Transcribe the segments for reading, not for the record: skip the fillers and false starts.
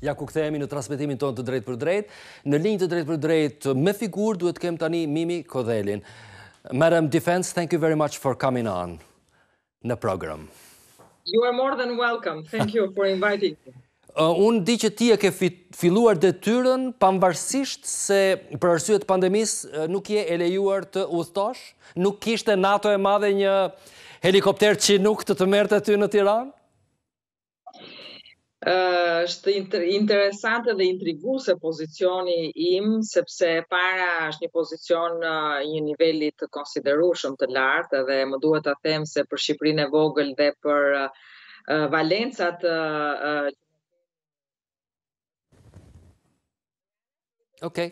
Ja ku kthehemi në transmetimin tonë të drejt për drejt. Në linjë të drejt për drejt me figurë duhet kem tani Mimi Kodhelin. Madam Defense, thank you very much for coming on në program. You are more than welcome. Thank you for inviting me. Unë di që ti e ke filluar detyrën pavarësisht se për arsye të pandemisë nuk je e lejuar të udhëtosh, nuk kishte NATO e madhe një helikopter që nuk të merrte ty në Tiranë? Është interesante dhe intriguese pozicioni im, sepse para është një pozicion një niveli të konsiderueshëm të lartë dhe më duhet ta them se për Shqipërinë e vogël dhe për valencat Okej,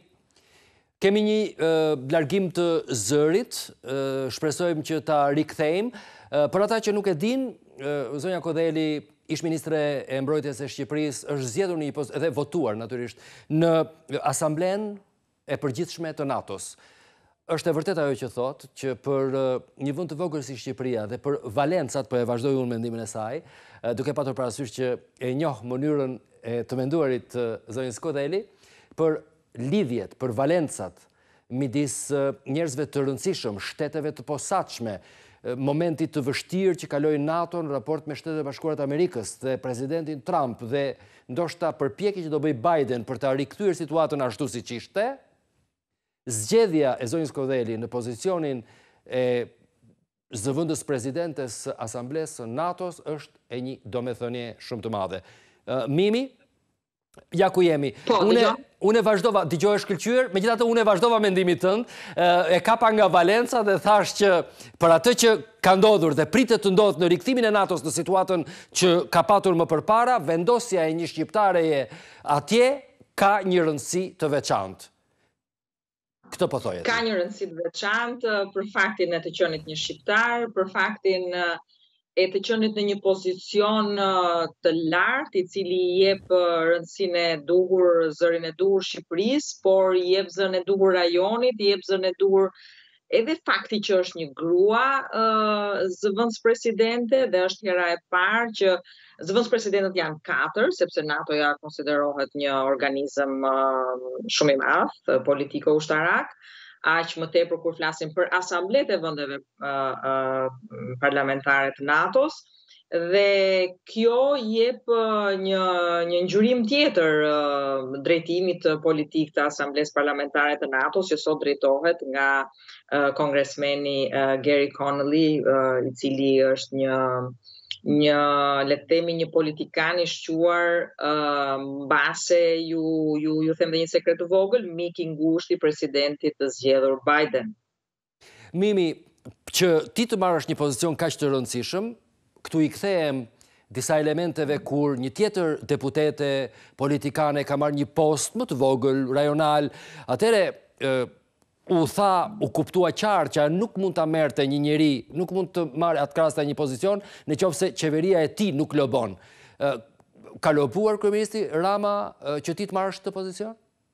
kemi një largim të zërit, shpresojmë që ta rikthejmë. Për ata që nuk e din, zonja Kodheli, ish-ministre e mbrojtjes së Shqipërisë, është zgjedhur në një pozitë dhe votuar natyrisht në Asamblenë e Përgjithshme të NATO-s. Është e vërtetë ajo që thotë që për një vend të vogël si Shqipëria dhe për Valencat, po e vazhdoi unë mendimin e saj, duke patur parasysh që e njoh mënyrën e të menduarit të zonjës Kodheli, për lidhjet, për Valencat midis njerëzve të rëndësishëm, shteteve të posaçme, momentit të vështirë që kaloi NATO në raport me Shtetet e Bashkuara të Amerikës dhe presidentin Trump dhe ndoshta përpjekjet që do bëj Biden për ta rikthyer situatën ashtu siç ishte, zgjedhja e zonjës Kodheli në pozicionin e zëvendës presidentes së Asamblesë së NATO-s është e një domethënie shumë të madhe. Mimi, ja ku jemi. Unë vazhdova, dëgjoj shkëlqyer, megjithatë unë vazhdova mendimin tënd, e kapa nga Valenca dhe thash që për atë që ka ndodhur dhe pritet të ndodhë në rikthimin e NATO-s në situatën që ka patur më përpara, vendosja e një shqiptareje atje ka një rëndësi të veçantë. Këtë po thoje. Ka një rëndësi të veçantë për faktin e të qenit një shqiptar, për faktin e të qenit në një pozicion të lartë, i cili i jep rëndësinë e duhur, zërin e duhur Shqipërisë, por i jep zërin e duhur rajonit, i jep zërin e duhur edhe fakti që është një grua zëvendës presidente dhe është hera e parë që zëvendës presidentët janë 4, sepse NATO-ja konsiderohet një organizëm shumë i madh, politiko-ushtarak, aq më tepër kur flasim për asambletë e vendeve parlamentare të NATO-s, dhe kjo jep një ngjyrim tjetër drejtimit politik të Asamblesë Parlamentare të NATO-s, që sot drejtohet nga kongresmeni Gary Connolly, i cili është një le të themi një politikan i shquar mbase ju them dhe një sekret të vogël, mik i ngushtë i presidentit të zgjedhur Biden. Mimi, që ti të marrësh një pozicion kaq të rëndësishëm, këtu i kthehem disa elementeve kur një tjetër deputete politikane ka marrë një post më të vogël, rajonal, atëre u kuptua qartë që nuk mund ta merrte një njeri, nuk mund të marrë atë krasta një pozicion nëse qeveria e tij nuk lobon. Ka lobuar kryeministri Rama që ti të marrësh këtë pozicion?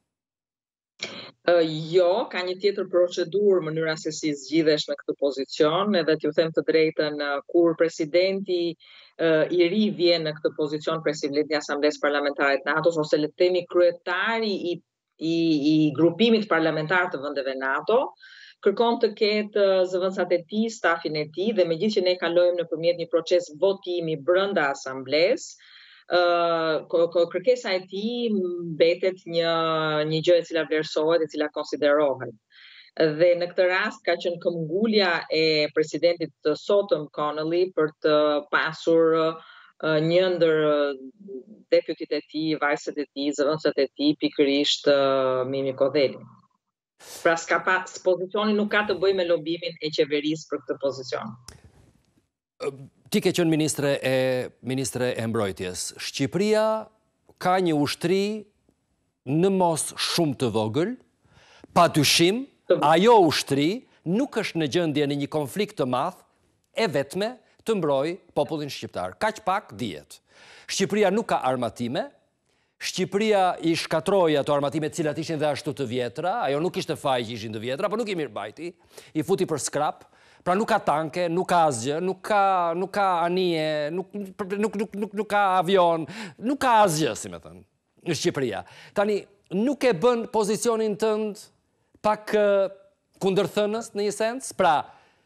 Jo, ka një tjetër procedurë mënyra se si zgjidhesh në këtë pozicion, edhe t'ju them të drejtën, kur presidenti i ri vjen në këtë pozicion, presidenti i Asamblesë Parlamentare të NATO-s, ose le të themi kryetari i grupimit parlamentar të vendeve NATO, kërkon të ketë zëvendësat e tij, stafin e tij, dhe megjithëse që ne kalojmë nëpërmjet një proces votimi brenda Asamblesë, kërkesa e tij mbetet një gjë e cila vlerësohet, e cila konsiderohet. Dhe në këtë rast ka qenë këmbgulja e presidentit të sotëm Connolly për të pasur një ndër deputit e tij, vajzat e tij, zëvendësat e tij, pikërisht Mimi Kodheli. Pra pozicioni nuk ka të bëjë me lobimin e qeverisë për këtë pozicion. Ti ke qenë ministre e mbrojtjes. Shqipëria ka një ushtri në mos shumë të vogël, padyshim, ajo ushtri nuk është në gjendje në një konflikt të madh e vetme të mbroj popullin shqiptar. Kaq pak dihet. Shqipëria nuk ka armatime, Shqipëria i shkatroi ato armatime të cilat ishin dhe ashtu të vjetra, ajo nuk ishte faj që ishin të vjetra, por nuk i mirëmbajti, i futi për skrap, Pra nuk ka tanke, nuk ka asgjë, nuk ka anije, nuk ka avion, nuk ka asgjë, si me thënë, në Shqipëria. Tani, nuk e bën pozicionin tënd pak kundërthënës në një sens? Pra,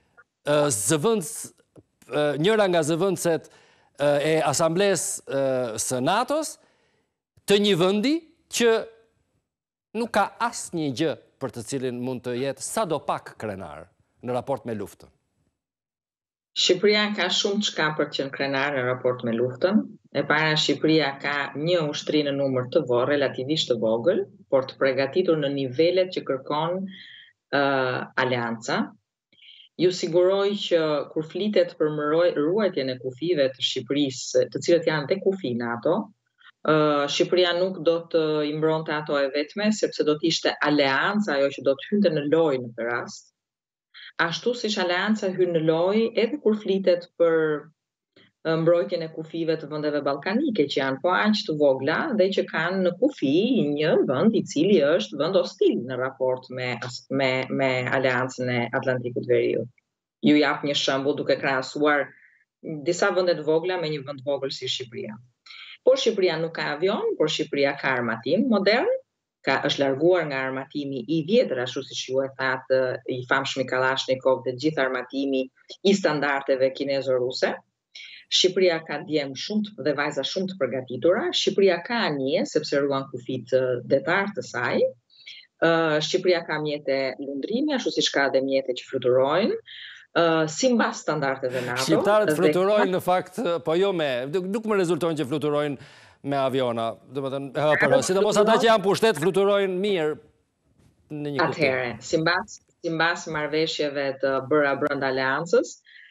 njëra nga zëvendëset e Asamblesë së NATO-s të një vendi që nuk ka asnjë gjë për të cilin mund të jetë sadopak krenar në raport me luftën. Shqipëria ka shumë çka për të qenë krenar në raport me luftën. E para, Shqipëria ka një ushtri në numër relativisht të vogël, por të përgatitur në nivelet që kërkon Aleanca. Ju siguroj që kur flitet për ruajtjen e kufive të Shqipërisë, të cilët janë te kufi NATO, Shqipëria nuk do të i mbronte ato e vetme, sepse do të ishte Aleanca ajo që do të hynte në lojë në këtë rast. Ashtu siç Aleanca hyn në lojë edhe kur flitet për mbrojtjen e kufive të vendeve ballkanike që janë po aq të vogla dhe që kanë në kufi një vend i cili është vend ostil në raport me Aleancën e Atlantikut Veriut. Ju jap një shembull duke krahasuar disa vende të vogla me një vend vogël si Shqipëria. Por Shqipëria nuk ka avion, por Shqipëria ka armatim modern, është larguar nga armatimi i vjetër, ashtu siç ju e thatë i famshmi Kalashnikov dhe gjithë armatimi i standardeve kinezo-ruse. Shqipëria ka djem dhe vajza shumë të përgatitura. Shqipëria ka anije, sepse ruan kufit detar të saj. Shqipëria ka mjete lundrimi, ashtu siç ka edhe mjete që fluturojnë. Simbas standardeve NATO. Shqiptarët fluturojnë në fakt, po jo nuk më rezultojnë që fluturojnë me aviona. Domethënë, sidomos ata që janë pushtet fluturojnë mirë në një kuptim. Atëherë, simbas marrëveshjeve të bëra brenda Aleancës,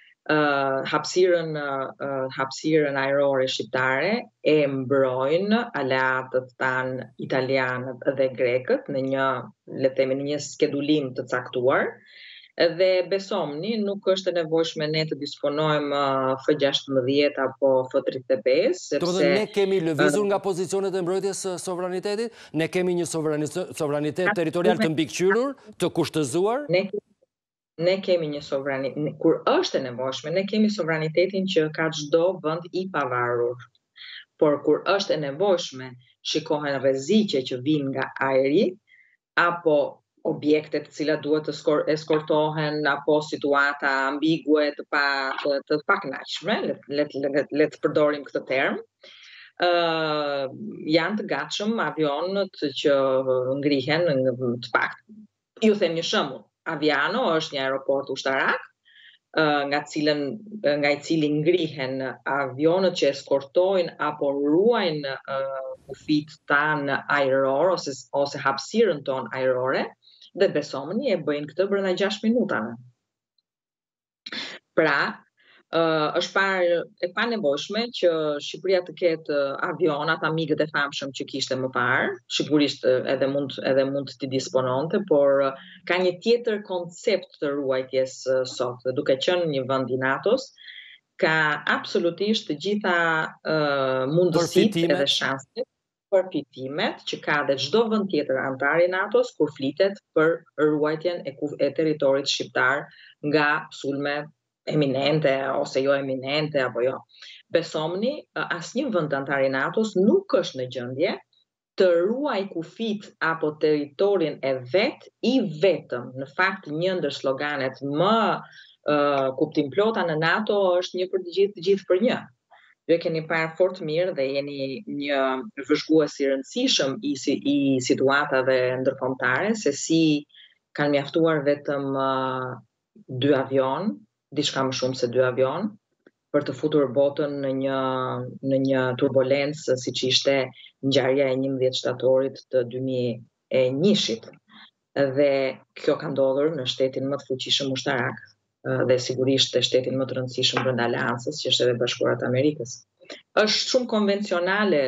hapësirën ajrore shqiptare e mbrojnë aleatët tanë italianët dhe grekët në një skedulim të caktuar. Dhe besomni, nuk është e nevojshme ne të disponojmë F-16 apo F-35, sepse... Ne kemi lëvizur nga pozicionet e mbrojtjes së sovranitetit? Ne kemi një sovranitet territorial të mbikëqyrur, të kushtëzuar? Ne kemi një sovranitet, kur është e nevojshme, ne kemi sovranitetin që ka çdo vend i pavarur. Por kur është e nevojshme, shikohen rreziqe që vijnë nga ajri, apo objekte të cilat duhet të eskortohen, apo situata ambigue të pakënaqshme, le të përdorim këtë term, janë të gatshëm avionët që ngrihen të paktën. Ju them një shembull. Aviano është një aeroport ushtarak, nga i cili ngrihen avionët që eskortojnë apo ruajnë kufit tanë ajror ose hapësirën tonë ajrore, dhe besomni e bëjnë këtë brenda 6 minutave. Pra, është e panevojshme që Shqipëria të ketë avionat, amigët e famshëm që kishte më parë, sigurisht edhe mund t'i dispononte, por ka një tjetër koncept të ruajtjes sot, dhe duke qenë një vend i NATO-s, ka absolutisht të gjitha mundësitë edhe shanset, përfitimet që ka dhe çdo vend tjetër antar i NATO-s kur flitet për ruajtjen e territorit shqiptar nga sulme eminente ose jo eminente apo jo. Besomni, asnjë vend antar i NATO-s nuk është në gjendje të ruaj kufit apo territorin e vet i vetëm. Në fakt, një ndër sloganet më kuptimplota në NATO është një për të gjithë për një. Ju e keni parë fort mirë dhe jeni një vëzhgues i rëndësishëm i situatave ndërkombëtare, se si kanë mjaftuar vetëm 2 avion, diçka më shumë se 2 avion, për të futur botën në një turbulencë siç ishte ngjarja e 11 shtatorit të 2001-shit. Dhe kjo ka ndodhur në shtetin më të fuqishëm ushtarak, dhe sigurisht e shtetin më të rëndësishëm brenda Aleancës, që është edhe Bashkuarat e Amerikës. Është shumë konvencionale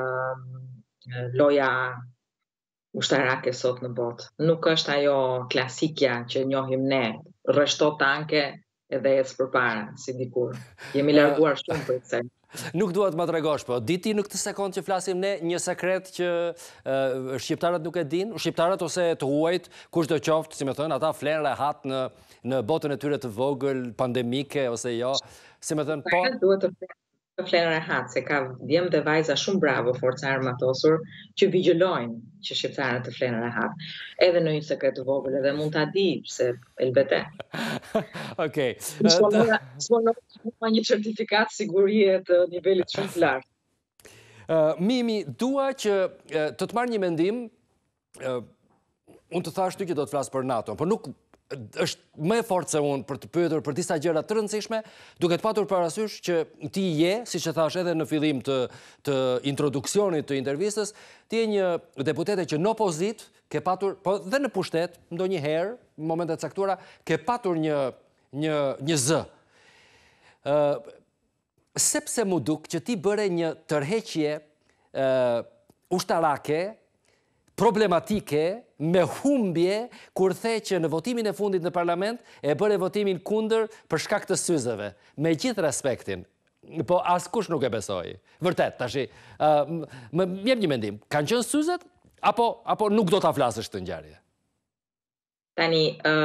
loja ushtarake sot në botë. Nuk është ajo klasikja që njohim ne, rreshto tanke edhe ecë përpara, si dikur. Jemi larguar shumë për këtë. Nuk duhet më tregosh, po diti në këtë sekond që flasim ne një sekret që shqiptarët nuk e din, shqiptarët ose të huajt, kush do qoftë, si më thënë, ata flenë rehat në botën e tyre të vogël, pandemike ose jo, si më thënë, po. Duhet të flenë rehat, se ka djemë dhe vajza shumë bravo, forca armatosur, që vigjilojnë që shqiptarët të flenë rehat. Edhe në një sekret të vogël, edhe mund ta di, se elbete. Okej. S'monoj një certifikat sigurie të nivelit shumë të lartë. Mimi, dua që të marrë një mendim, unë të thash ty që do të flasë për NATO, por nuk është më e fortë se unë për të pyetur për disa gjëra të rëndësishme, duke të patur parasysh që ti je, siç e thash edhe në fillim të introduksionit të intervistës, ti je një deputete që në opozitë ke patur, po dhe në pushtet, ndonjëherë, në momente të caktuara, ke patur një zë. Sepse mu duk që ti bëre një tërheqje ushtarake, problematike, me humbje, kur the që në votimin e fundit në parlament e bëre votimin kundër për shkak të syzeve. Me gjithë respektin. Po askush nuk e besoi. Vërtet, tashi, më jep një mendim. Kanë qenë syzet, apo nuk do ta flasësh të ngjarje? Tani,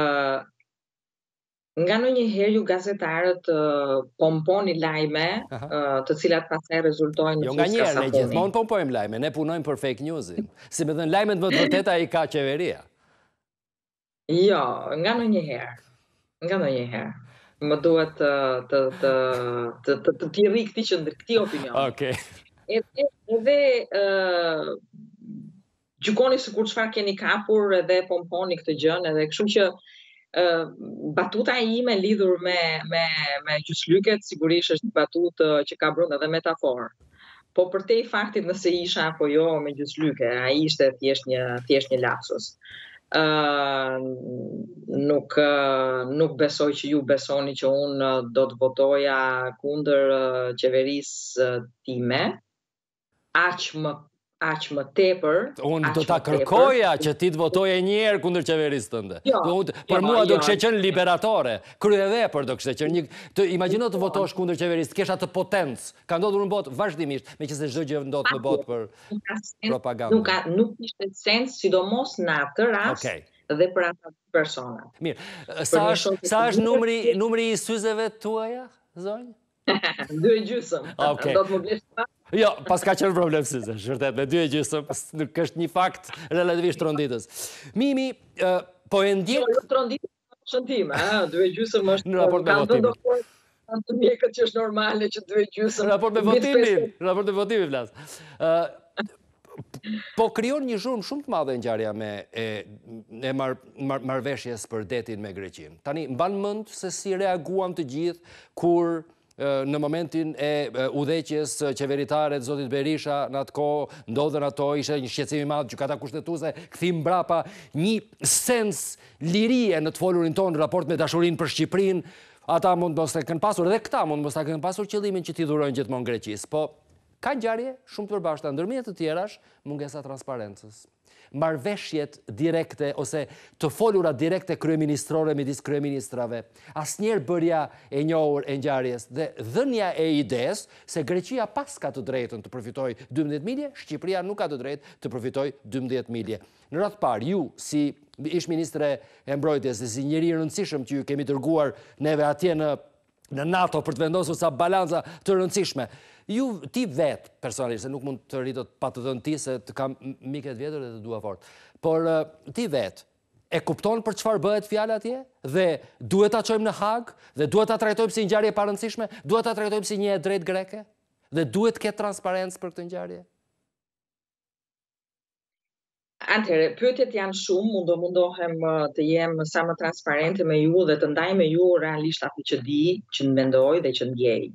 nga ndonjëherë ju gazetarët pomponi lajme, të cilat pastaj rezultojnë në jo nga njerë, ne gjithmonë pompojmë lajme, ne punojmë për fake newsin. Si me thënë, lajmet më të vërteta i ka qeveria. Jo, nga ndonjëherë. Më duhet të t'i rri këtij opinion. Okej. Edhe gjykoni sikur çfarë keni kapur edhe pomponi këtë gjën, edhe kështu që batuta ime lidhur me gjyslyket sigurisht është një batutë që ka brenda edhe metaforë. Po përtej faktit nëse isha apo jo me gjyslyke, ai ishte thjesht një lapsus. Nuk besoj që ju besoni që unë do të votoja kundër qeverisë time, aq më tepër. Unë do ta kërkoja që ti të votoje një herë kundër qeverisë tënde. Për mua do kishte qenë liberatore, kryevepër do kishte qenë. Imagjino të votosh kundër qeverisë, të kesh atë potencë. Ka ndodhur në botë vazhdimisht, meqense çdo gjë ndodh në botë për propagandë. Nuk kishte sens, sidomos në atë rast dhe për ata persona. Mirë. Sa është numri i syzeve tuaja, zonjë? 2,5. Do të më blesh pa? Jo, pas ka qenë problem syze, vërtet, me 2,5, nuk është një fakt relativisht tronditës. Mimi, po e ndjek... Jo, tronditës është shëntime, 2,5 është... Në raport me votimin. Kanë të mjekët që është normale që 2,5... Në raport me votimin, vlas. Po kryon një zhurmë shumë të madhe ngjarja me marrëveshjes për detin me Greqinë. Tani, mban mend se si reaguan të gjithë kur në momentin e udhëheqjes qeveritare të zotit Berisha, në atë kohë ndodhen ato, ishte një shqetësim i madh, gjykata kushtetuese kthim mbrapa një sens lirie në të folurin tonë në raport me dashurinë për Shqipërinë. Ata mund mos e kanë pasur, edhe këta mund mos ta kenë pasur qëllimin që t'i dhurojnë gjithmonë Greqisë, po ka ngjarje shumë të përbashkëta, ndërmjet të tjerash mungesa transparencës. Marrëveshjet direkte ose të folura direkte kryeministrore midis kryeministrave, asnjëherë bërja e njohur e ngjarjes dhe dhënia e idesë se Greqia pas ka të drejtën të përfitojë 12 milje, Shqipëria nuk ka të drejtë të përfitojë 12 milje. Në radhë parë, ju si ish ministre e mbrojtjes dhe si njeri i rëndësishëm që ju kemi dërguar neve atje në NATO për të vendosur sa balanca të rëndësishme. Ti vetë, personalisht, se nuk mund të rritot pa të dhënë ti, se të kam miket vjetër dhe të dua fort, por ti vetë, e kupton për çfarë bëhet fjala atje? Dhe duhet ta çojmë në Hag? Dhe duhet ta trajtojmë si ngjarje e parëndësishme? Duhet ta trajtojmë si një e drejtë greke? Dhe duhet të ketë transparencë për këtë ngjarje? Atëherë, pyetjet janë shumë, mundohem të jem sa më transparente me ju dhe të ndaj me ju realisht atë që di, që mendoj dhe që ndjej.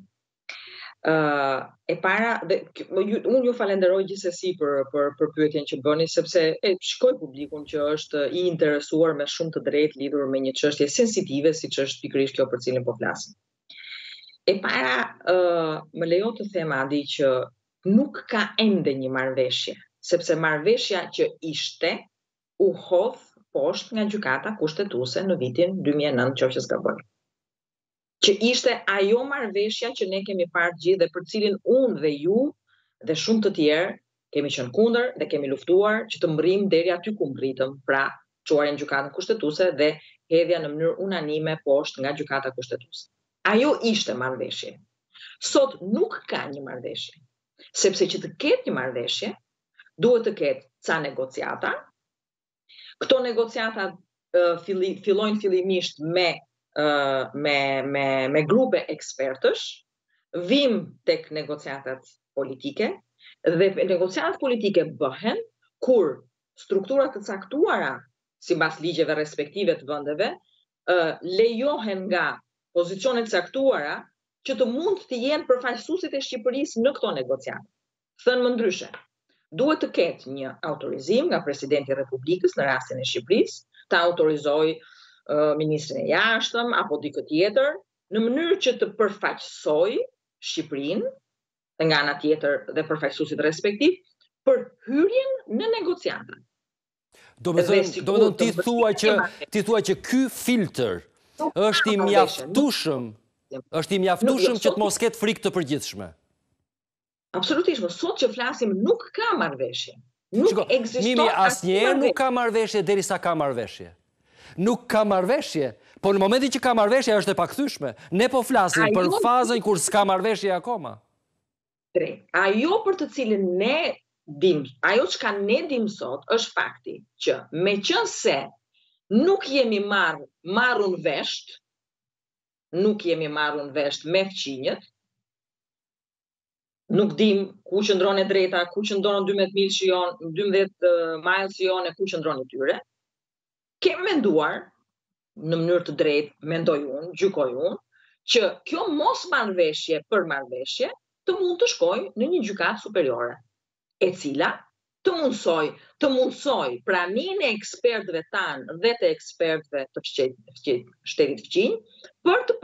E para, unë ju falenderoj gjithsesi për pyetjen që bëni, sepse shikoj publikun që është i interesuar me shumë të drejtë lidhur me një çështje sensitive, siç është pikërisht kjo për cilën po flasim. E para, më lejo të them Adi që nuk ka ende një marrëveshje, sepse marrëveshja që ishte u hodh poshtë nga gjykata kushtetuese në vitin 2009, nëse s'gaboj. që ishte ajo marrëveshja që ne kemi parë gjithë dhe për cilin unë dhe ju dhe shumë të tjerë kemi qenë kundër dhe kemi luftuar që të mbrim deri aty ku mbritëm, pra çuarjen në gjykatën kushtetuese dhe hedhja në mënyrë unanime poshtë nga gjykata kushtetuese. Ajo ishte marrëveshje. Sot nuk ka një marrëveshje, sepse që të ketë një marrëveshje, duhet të ketë ca negociata. Këto negociata fillojnë fillimisht me grupe ekspertësh, vim tek negociatat politike, dhe negociatat politike bëhen kur strukturat të caktuara sipas ligjeve respektive të vendeve lejohen nga pozicionet caktuara që të mund të jenë përfaqësuesit e Shqipërisë në këto negociate. Thënë më ndryshe, duhet të ketë një autorizim nga presidenti i Republikës në rastin e Shqipërisë, të autorizojë ministrin e jashtëm apo dikë tjetër në mënyrë që të përfaqësojë Shqipërinë nga ana tjetër dhe përfaqësuesit respektiv për hyrjen në negociata. Do me thënë ti thua që ky filtr është i mjaftueshëm që të mos ketë frikë të përgjithshme. Absolutisht, sot që flasim nuk ka marrëveshje. Nuk ekziston asnjëherë nuk ka marrëveshje derisa ka marrëveshje. Nuk ka marrëveshje, po në momentin që ka marrëveshje është e pakthyeshme. Ne po flasim për fazën kur s'ka marrëveshje akoma. Ajo për të cilën ne dim, ajo çka ne dim sot është fakti që meqense nuk jemi marrur vesh me fqinjët, nuk dim ku qëndron e drejta, ku qëndron 12 majlës jonë, ku qëndron e tyre. Kemi menduar në mënyrë të drejtë, mendoj unë, gjykoj unë, që kjo mos marrëveshje për marrëveshje të mund të shkojë në një gjykatë superiore, e cila të mundsoj pranimin e ekspertëve tanë dhe të ekspertëve të shtetit fqinj për të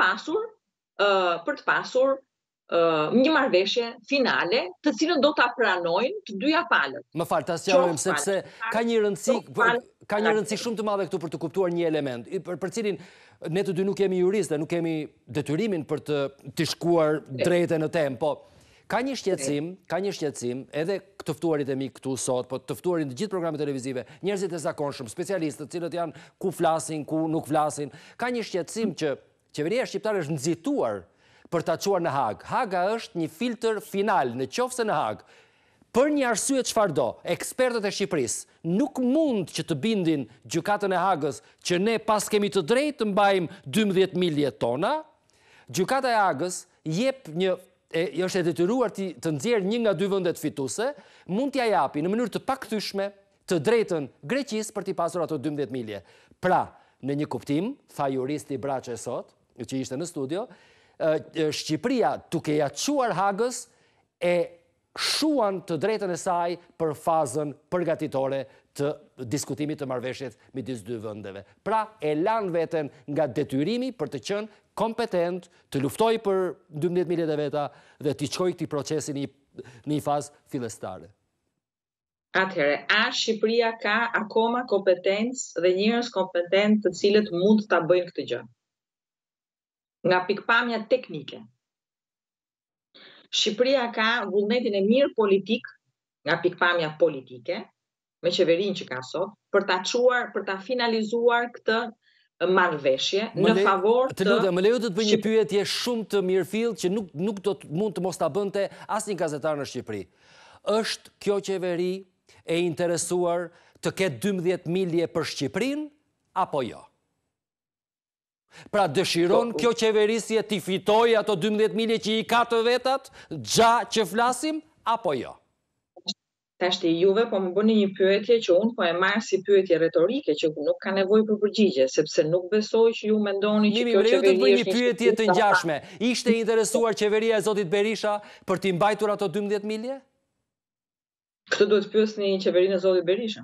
pasur një marrëveshje finale të cilën do ta pranojnë të dyja palët. Më fal, ta sqarojmë sepse ka një rëndësi shumë të madhe këtu për të kuptuar një element, për cilin ne të dy nuk kemi juristë, nuk kemi detyrimin për të shkuar drejtë në temë, po ka një shqetësim, edhe të ftuarit e mi këtu sot, po të ftuarit në gjithë programet televizive, njerëzit e zakonshëm, specialistët, cilët janë ku flasin, ku nuk flasin, ka një shqetësim që qeveria shqiptare është nxituar për ta çuar në Hag. Haga është një filtr final, në qoftë se në Hag, për një arsye çfarëdo, ekspertët e Shqipërisë nuk mund që të bindin gjykatën e Hagës që ne pas kemi të drejtë të mbajmë 12.000 tona, gjykata e Hagës jep është e detyruar të nxjerrë një nga dy vendet fituese, mund t'ja japi në mënyrë të pakthyeshme të drejtën Greqisë për t'i pasur ato 12.000. Pra, në një kuptim, tha juristi Braçe sot, që ishte në studio, Shqipëria, duke ja çuar Hagës, e shuan të drejtën e saj për fazën përgatitore të diskutimit të marrëveshjes midis dy vendeve. Pra, e lan veten nga detyrimi për të qenë kompetent, të luftoj për 12.000 e veta dhe t'i çojë këtij procesi në një fazë fillestare. Atëherë, a Shqipëria ka akoma kompetencë dhe njerëz kompetent të cilët mund ta bëjnë këtë gjë? Nga pikpamja teknike. Shqipëria ka vullnetin e mirë politik, nga pikpamja politike, me qeverinë që ka sot, për ta finalizuar këtë marrëveshje në favor të... Më lejo të bëj një pyetje shumë të mirëfill që nuk do të mund të mos ta bënte asnjë gazetar në Shqipëri. Është kjo qeveri e interesuar të ketë 12.000 për Shqipërinë apo jo? Pra dëshiron kjo qeverisje t'i fitoj ato 12.000 që i ka të vetat, që flasim, apo jo? Tashti juve po më bëni një pyetje që unë po e marr si pyetje retorike që nuk ka nevojë për përgjigje, sepse nuk besoj që ju mendoni që kjo qeveri është një pyetje të ngjashme. Ishte interesuar qeveria e zotit Berisha për t'i mbajtur ato 12.000? Këtë duhet pyesni qeverinë e zotit Berisha.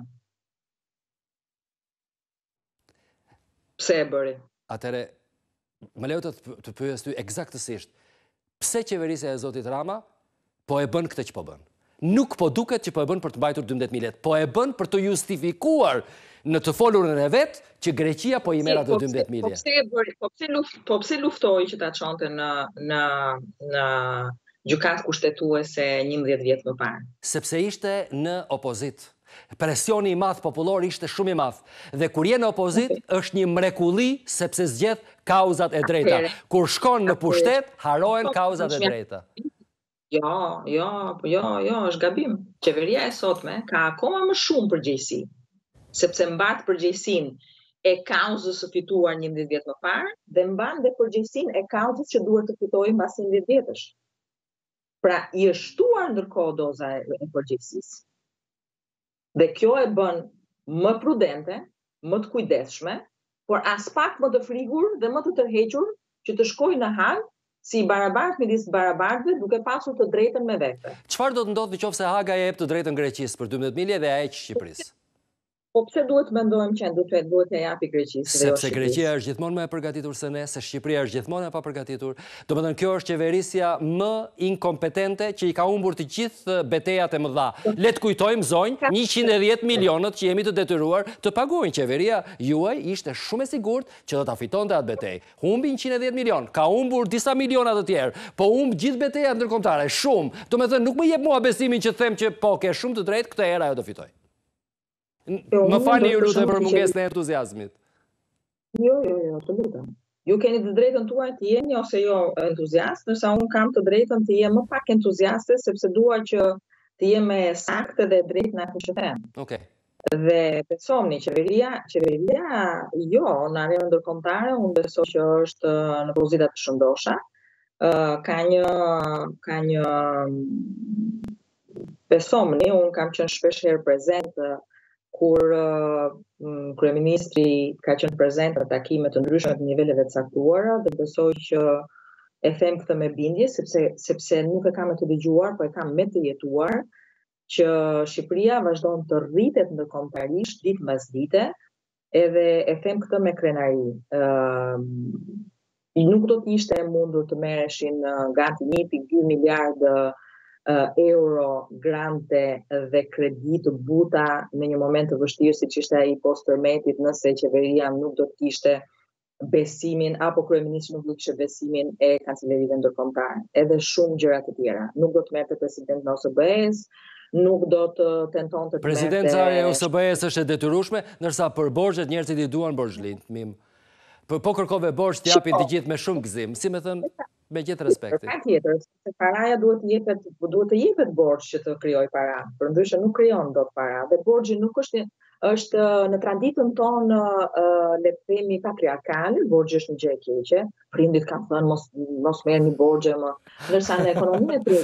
Pse e bëri? Atëre, më lejo të pyes ty eksaktësisht, pse qeverisja e zotit Rama po e bën këtë që po bën? Nuk po duket që po e bën për të mbajtur 12.000, po e bën për të justifikuar në të folurën e vetë që Greqia po i merr ato 12 milje. Po pse luftoi që ta çonte në gjykatë kushtetuese 11 vjet më parë? Sepse ishte në opozit. Presioni i madh popullor ishte shumë i madh. Dhe kur je në opozit, është një mrekulli sepse zgjedh kauzat e drejta. Kur shkon në pushtet, harohen kauzat e drejta. Jo, është gabim. Qeveria e sotme ka akoma më shumë përgjegjësi, sepse mbat përgjegjësinë e kauzës së fituar 11 vjet më parë dhe mban dhe përgjegjësinë e kauzës që duhet të fitojë mbas 11 vjetësh. Pra, i është shtuar ndërkohë doza e përgjegjësisë. Dhe kjo e bën më prudente, më të kujdesshme, por as pak më të frigur dhe më të tërhequr që të shkojë në Hag si i barabartë midis barabartëve duke pasur të drejtën me vete. Çfarë do të ndodhë nëse Haga i jep të drejtën Greqisë për 12 milje dhe ja heq Shqipërisë? Po pse duhet mendojmë që duhet t'ia japi Greqisë? Sepse Greqia është gjithmonë më e përgatitur se ne, se Shqipëria është gjithmonë e papërgatitur. Domethënë kjo është qeverisja më inkompetente që i ka humbur të gjithë betejat e mëdha. Le të kujtojmë zonjë, 110 milionët që jemi të detyruar të paguajnë. Qeveria juaj ishte shumë e sigurt që do ta fitonte atë betejë. Humbi 110 milion, ka humbur disa miliona të tjerë, po humb gjithë betejat ndërkombëtare, shumë. Domethënë nuk më jep mua besimin që them që po ke shumë të drejtë, këtë herë ajo do fitoj. Më falni ju lutem për mungesën e entuziazmit. Jo, të lutem. Ju keni të drejtën tuaj të jeni ose jo entuziast, ndërsa unë kam të drejtën të jem më pak entuziaste sepse dua që të jem e saktë dhe drejtë në atë që them. Okej. Dhe besoni, qeveria jo, në arenën ndërkombëtare unë besoj që është në pozita të shëndosha. Ka një besomni, unë kam qenë shpesh herë prezent kur kryeministri ka qenë prezent në takime të ndryshme të niveleve të caktuara dhe besoj që e them këtë me bindje sepse nuk e kam të dëgjuar, po e kam me të jetuar që Shqipëria vazhdon të rritet ndërkombëtarisht ditë mbas dite, edhe e them këtë me krenari. Nuk do të ishte e mundur të merreshin gati 1.2 miliard euro grante dhe kredi të buta në një moment të vështirë siç ishte ai post tërmetit nëse qeveria nuk do të kishte besimin apo kryeministri nuk do të kishte besimin e kancelarisë ndërkombëtare. Edhe shumë gjëra të tjera. Nuk do të merrte presidenti në OSBE-s, nuk do të tentonte të Presidenca e OSBE-s është e detyrueshme, ndërsa për borxhet njerëzit i duan borxhlint, mim. Po kërkove borxh të japin të gjithë me shumë gëzim, si më thënë, me gjithë respektin. Patjetër, se paraja duhet të jepet borxh që të krijojë para. Përndryshe nuk krijon dot para. Dhe borxhi nuk është në traditën tonë le të themi patriarkale, borxhi është një gjë e keqe. Prindit kanë thënë mos merrni borxhe më. Ndërsa në ekonominë e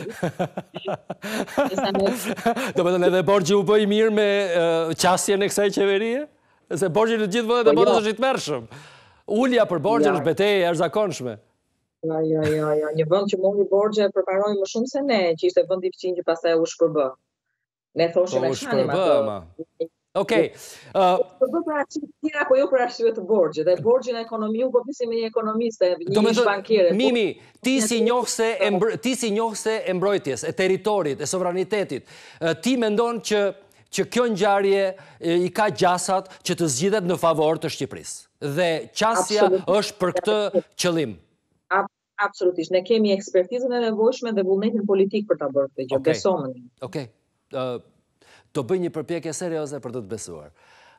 tregut. Domethënë edhe borxhi u bë i mirë me qasjen e kësaj qeverie? Se borxhi në gjithë vendet e botës është i tmerrshëm. Ulja për borxhe është betejë e jashtëzakonshme. Jo. Një vend që mori borxhe përparoi më shumë se ne, që ishte vend i fqinj që pastaj u shpërb. Ne thoshim e shanim atë. Okej. Për arsye të tjera, po jo për arsye të borxhit. Dhe borxhi në ekonomi u bëfisi me një ekonomiste, një ish bankiere. Mimi, ti si njohse e mbrojtjes, e territorit, e sovranitetit, ti mendon që kjo ngjarje i ka gjasat që të zgjidhet në favor të Shqipërisë. Dhe qasja është për këtë qëllim. Absolutisht. Ne kemi ekspertizën e nevojshme dhe vullnetin politik për ta bërë këtë gjë. Besomën. Okej. Do bëj një përpjekje serioze për të të besuar.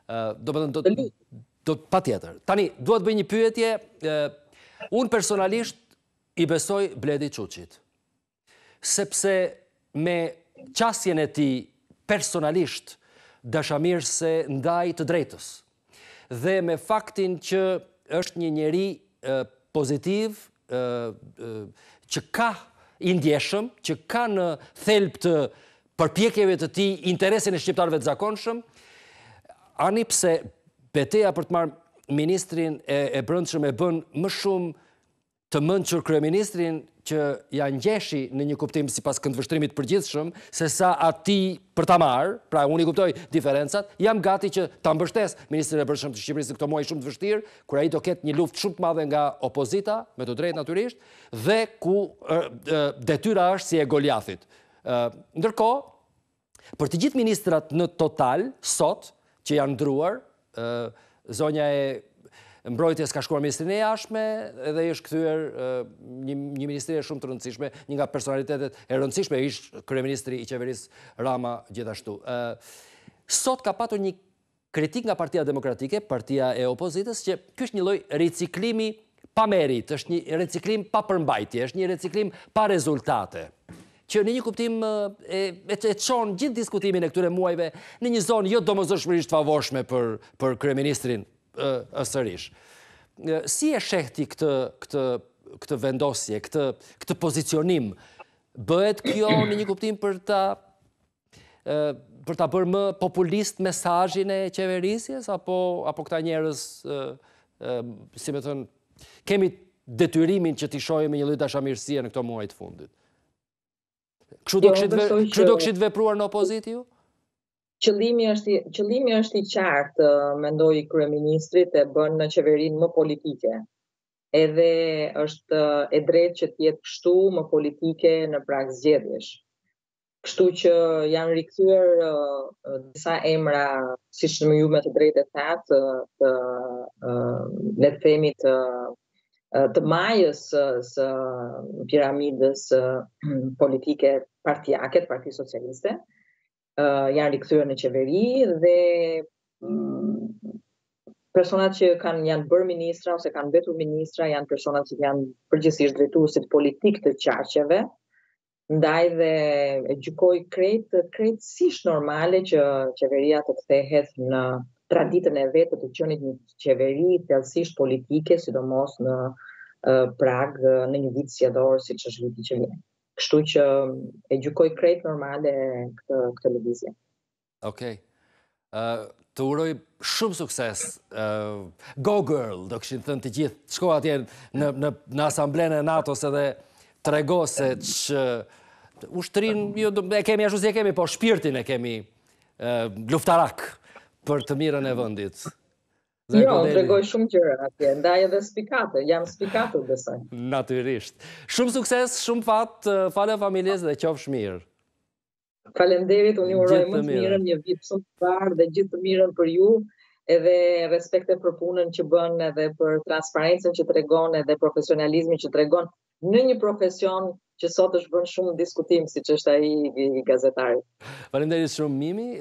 Patjetër. Tani, duhet bëj një pyetje. Unë personalisht i besoj Bledi Çuçit. Sepse me qasjen e tij personalisht dashamirëse ndaj të drejtës. Dhe me faktin që është një njeri pozitiv, që ka i ndjeshëm, që ka në thelb të përpjekjeve të tij interesin e shqiptarëve të zakonshëm, ani pse betejë për të marrë ministrin e brendshëm e bën më shumë të mençur kryeministrin që ja ngjeshi në një kuptim sipas këndvështrimit përgjithshëm, sesa atij për ta marrë, pra unë i kuptoj diferencat, jam gati që ta mbështes ministrin e brendshëm të Shqipërisë këto muaj shumë të vështirë, kur ai do ketë një luftë shumë të madhe nga opozita, me të drejtë natyrisht, dhe ku detyra është si e Goliathit. Ndërkohë, për të gjithë ministrat në total sot që janë ndruar Zonja e Mbrojtjes ka shkuar Ministrinë e Jashtme dhe është kthyer një ministri shumë të rëndësishme, një nga personalitetet e rëndësishme ish kryeministri i qeverisë Rama gjithashtu. Sot ka patur një kritik nga Partia Demokratike, partia e opozitës, që ky është një lloj riciklimi pa merit, është një riciklim pa përmbajtje, është një riciklim pa rezultate, që në një kuptim e çon gjithë diskutimin e këtyre muajve në një zonë jo domosdoshmërisht favorshme për kryeministrin sërish. Si e shehti këtë vendosje, këtë pozicionim? Bëhet kjo në një kuptim për ta bërë më populist mesazhin e qeverisjes, apo këta njerëz, si me thënë, kemi detyrimin që t'i shohim një lloj dashamirësie në këto muaj të fundit? Kështu do kishit vepruar në opozitë ju? Qëllimi është i qartë, mendoi kryeministrit, e bën në qeverinë më politike. Edhe është e drejtë që të jetë kështu, më politike në prag zgjedhjesh. Kështu që janë rikthyer disa emra, siç ju me të drejtë thatë, le të themi të majës së piramidës politike partijake, të Partisë Socialiste. Janë rikthyer në qeveri dhe personat që janë bërë ministra ose kanë mbetur ministra janë personat që janë përgjithsisht drejtuesit politik të qarqeve, ndaj dhe e gjykoj krejtësisht normale që qeveria të kthehet në traditën e vetë të qenit një qeveri thellësisht politike, sidomos në prag në një vit zgjedhor siç është viti që vjen. Kështu që e gjykoj krejt normale këtë lëvizje. Okej. Të uroj shumë sukses. Go girl, do këshin thënë të gjithë. Shko atje në asamblenë e NATO-s edhe trego se që ushtrin, e kemi ashtu si e kemi, po shpirtin e kemi luftarak për të mirën e vendit. Jo, tregoj shumë gjëra atje, ndaj edhe spikate, jam spikatur besoj. Natyrisht. Shumë sukses, shumë fat, falë familjes dhe qofsh mirë. Faleminderit, unë ju uroj më të mirën, një vit shumë të bardhë dhe gjithë të mirën për ju, edhe respekte për punën që bën, edhe për transparencën që tregon, edhe profesionalizmin që tregon në një profesion që sot është bën shumë diskutim, siç është ai i gazetarit. Faleminderit shumë Mimi.